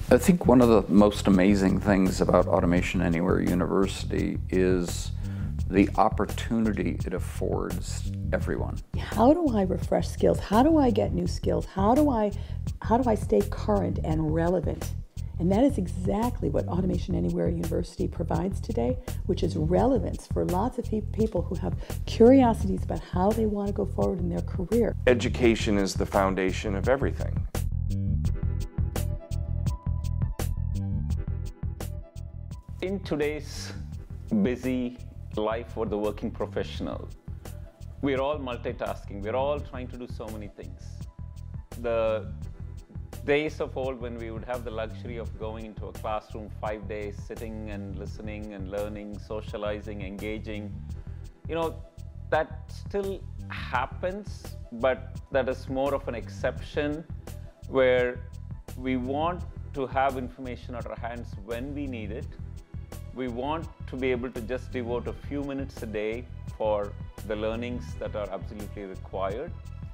I think one of the most amazing things about Automation Anywhere University is the opportunity it affords everyone. How do I refresh skills? How do I get new skills? How do I stay current and relevant? And that is exactly what Automation Anywhere University provides today, which is relevance for lots of people who have curiosities about how they want to go forward in their career. Education is the foundation of everything. In today's busy life for the working professional, we're all multitasking, we're all trying to do so many things. The days of old when we would have the luxury of going into a classroom 5 days, sitting and listening and learning, socializing, engaging, that still happens, but that is more of an exception where we want to have information at our hands when we need it. We want to be able to just devote a few minutes a day for the learnings that are absolutely required.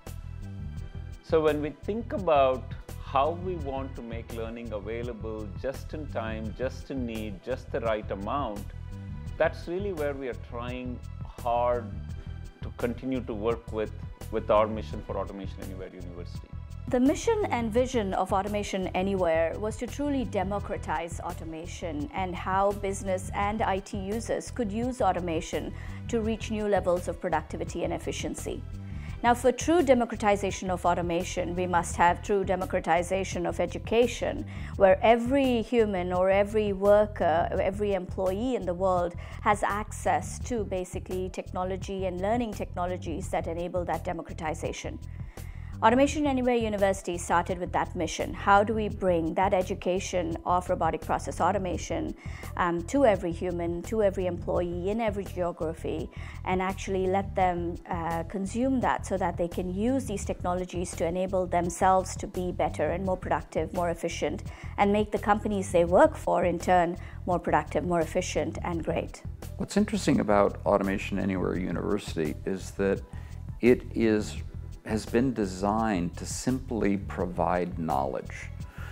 So when we think about how we want to make learning available just in time, just in need, just the right amount, that's really where we are trying hard to continue to work with our mission for Automation Anywhere University. The mission and vision of Automation Anywhere was to truly democratize automation and how business and IT users could use automation to reach new levels of productivity and efficiency. Now, for true democratization of automation, we must have true democratization of education, where every human or every worker, or every employee in the world has access to basically technology and learning technologies that enable that democratization. Automation Anywhere University started with that mission. How do we bring that education of robotic process automation to every human, to every employee in every geography, and actually let them consume that so that they can use these technologies to enable themselves to be better and more productive, more efficient, and make the companies they work for in turn more productive, more efficient, and great. What's interesting about Automation Anywhere University is that it has been designed to simply provide knowledge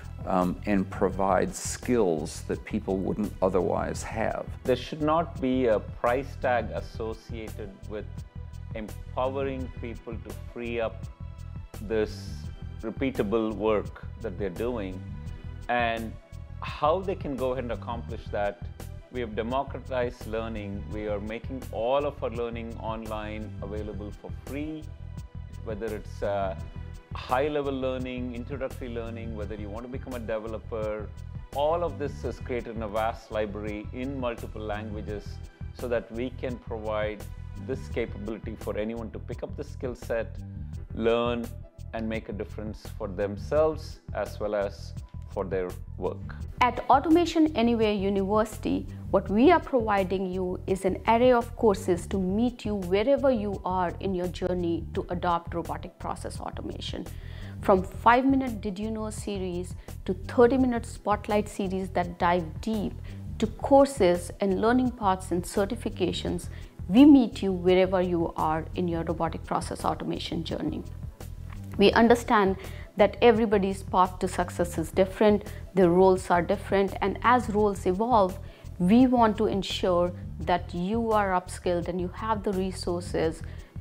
and provide skills that people wouldn't otherwise have. There should not be a price tag associated with empowering people to free up this repeatable work that they're doing, and how they can go ahead and accomplish that. We have democratized learning. We are making all of our learning online available for free, whether it's high-level learning, introductory learning, whether you want to become a developer. All of this is created in a vast library in multiple languages so that we can provide this capability for anyone to pick up the skill set, learn, and make a difference for themselves as well as for their work. At Automation Anywhere University, what we are providing you is an array of courses to meet you wherever you are in your journey to adopt robotic process automation. From 5-minute Did You Know series to 30-minute Spotlight series that dive deep to courses and learning paths and certifications, we meet you wherever you are in your robotic process automation journey. We understand that everybody's path to success is different, their roles are different, and as roles evolve, we want to ensure that you are upskilled and you have the resources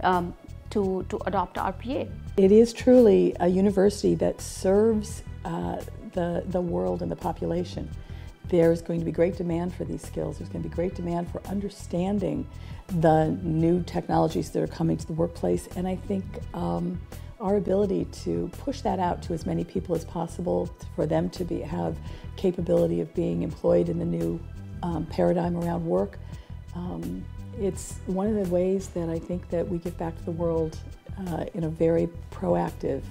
to adopt RPA. It is truly a university that serves the world and the population. There's going to be great demand for these skills. There's going to be great demand for understanding the new technologies that are coming to the workplace, and I think our ability to push that out to as many people as possible, for them to have capability of being employed in the new paradigm around work. It's one of the ways that I think that we give back to the world in a very proactive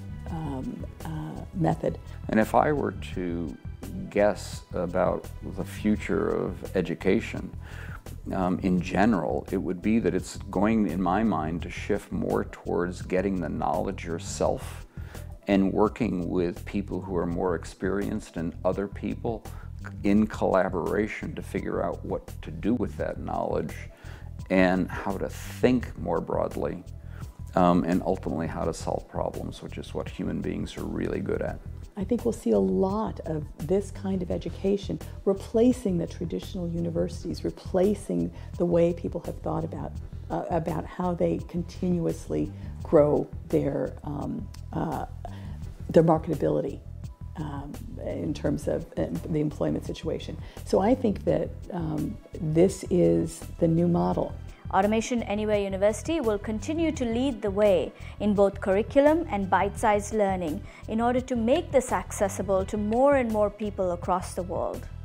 method. And if I were to guess about the future of education, in general, it would be that it's going, in my mind, to shift more towards getting the knowledge yourself and working with people who are more experienced and other people in collaboration to figure out what to do with that knowledge and how to think more broadly and ultimately how to solve problems, which is what human beings are really good at. I think we'll see a lot of this kind of education replacing the traditional universities, replacing the way people have thought about how they continuously grow their marketability in terms of the employment situation. So I think that this is the new model. Automation Anywhere University will continue to lead the way in both curriculum and bite-sized learning in order to make this accessible to more and more people across the world.